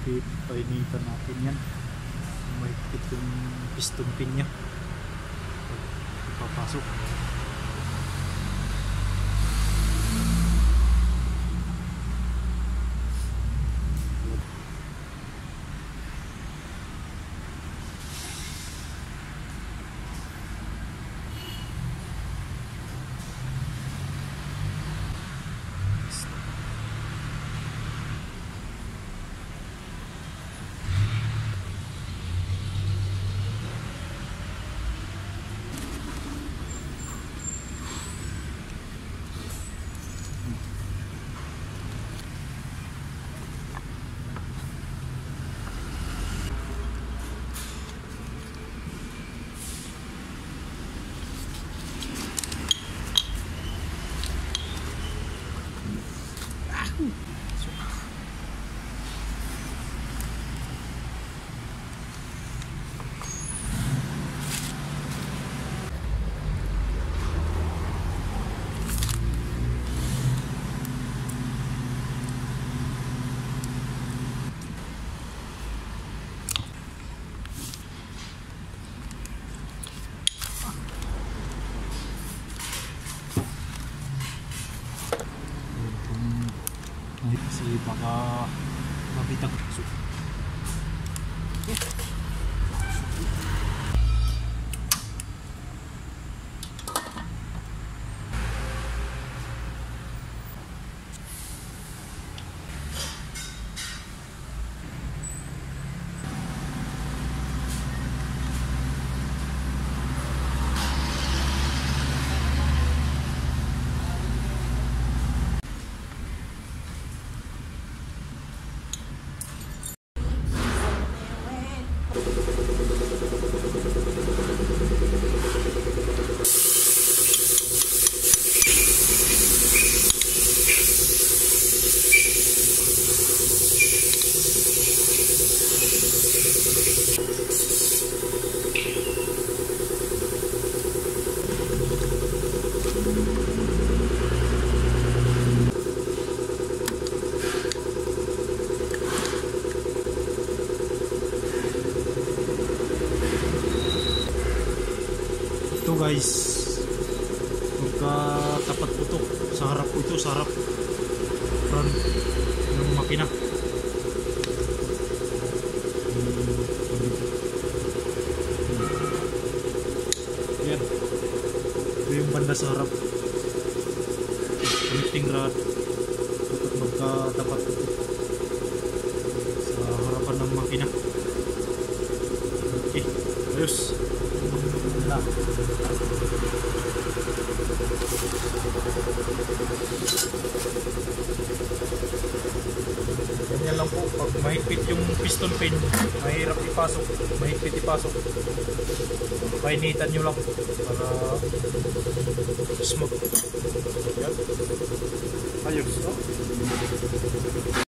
painitan natin yan. Mahigpit yung piston pin nya. Ipapasok. Kasi baka mabitag. Ito guys, magkatapat po ito sa harap po ito, sa harap front ng makina. Yan, ito yung banda sa harap, connecting rod. Dapat magkatapat po ito sa harapan ng makina. Okay, ayos. Ganyan lang po, pag mahigpit yung piston pin, mahirap ipasok, mahigpit ipasok, painitan nyo lang para smooth. Ayos, no?